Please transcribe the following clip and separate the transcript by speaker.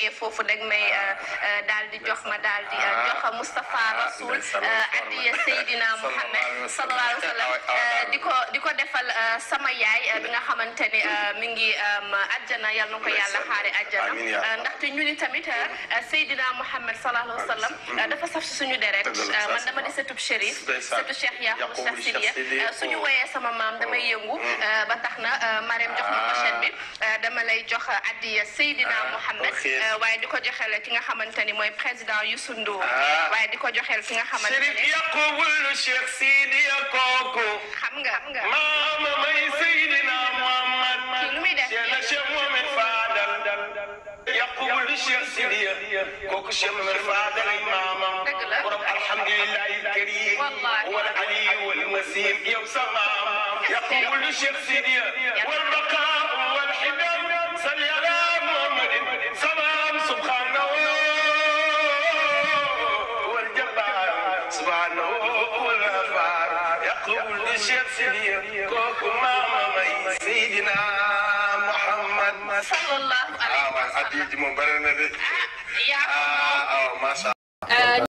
Speaker 1: jógee foofu dag may daal di jox ma daal di jox Moustapha Rasoul addiya Seydina Muhammad sallallahu alayhi wa sallam di ko defal sama yaay bi nga xamante ni mi ngi àjjana yal na ko yàlla xaare àjjana ndaxte ñu ni tamit Seydina Muhammad sallallahu alayhi wa sallam dafa saf si suñu deret man dama di sëtub Chérif sëtu Cheikh Yaqub Cheikh Sidiya suñu woyee sama maam damay yëngu ba tax na Marème jox ma pochette bi dama lay jox addiya Seydina Muhammad waaye di ko joxeel ki nga xamante ni mooy président Youssou Ndour waaye di ko joxeel ki nga xamante ni
Speaker 2: Chérif Yaqubul Cheikh Sidiya kooku
Speaker 1: xam nga
Speaker 2: maama may Seydina Muhammad
Speaker 1: lu muy def
Speaker 2: Cheikh Mohamed Fadal Yaqubul Cheikh Sidiya kooku Cheikh Mohamed Fadal ay maamam borom alhamdulillahi karim wal ali wal masim yow sa maam Yaqubul Cheikh Sidiya wal baqa wal hidam salli ala Muhammadin salam subhanahu wal jabbar subhanahu wal ghafar Yaqubul Cheikh Sidiya kooku maama may Seydina Muhammad
Speaker 1: sallallahu alayhi wa sallam
Speaker 2: addi ji moom bare na de
Speaker 1: yaa
Speaker 2: masha